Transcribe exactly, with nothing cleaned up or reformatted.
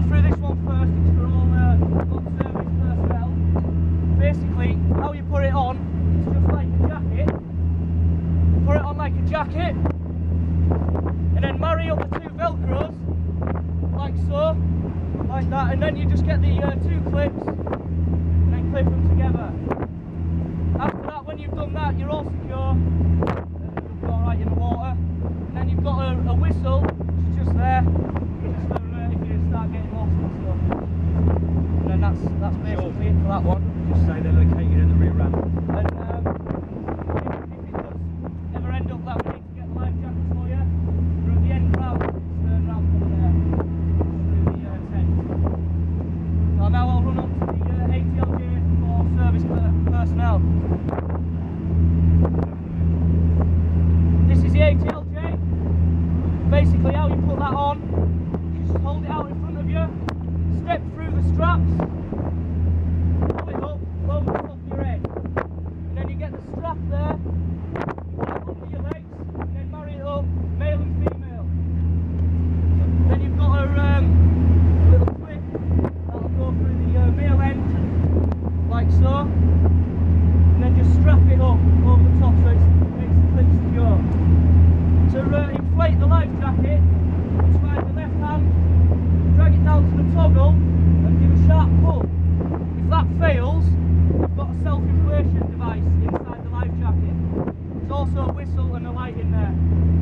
run through this one first. It's for all uh, on service personnel. Basically, how you put it on, it's just like a jacket. Put it on like a jacket, and then marry up the two velcros, like so, like that, and then you just get the uh, two clips, and then clip them together. After that, when you've done that, you're all secure. You'll be alright in the water. And then you've got a, a whistle, which is just there, just for uh, if you start getting lost and stuff. And then that's that's basically it for that one. Just say they're located in the rear ramp. And um, if, if it does ever end up that we need to get the life jackets for you, we're at the end ramp, it's the ramp over there, through the uh, tent. So now I'll run up to the uh, A T L J for service per personnel. This is the A T L J. Basically how you put that on, you just hold it out in front of you, step through the straps, pull it up, over the top of your head, and then you get the strap there, put it under your legs, and then marry it up, male and female. Then you've got a, um, a little clip that'll go through the uh, male end, like so, and then just strap it up over the top so it's, it's clip secure. To uh, inflate the life jacket, just find the left hand, drag it down to the toggle and give a sharp pull. If that fails, you've got a self-inflation device inside the life jacket. There's also a whistle and a light in there.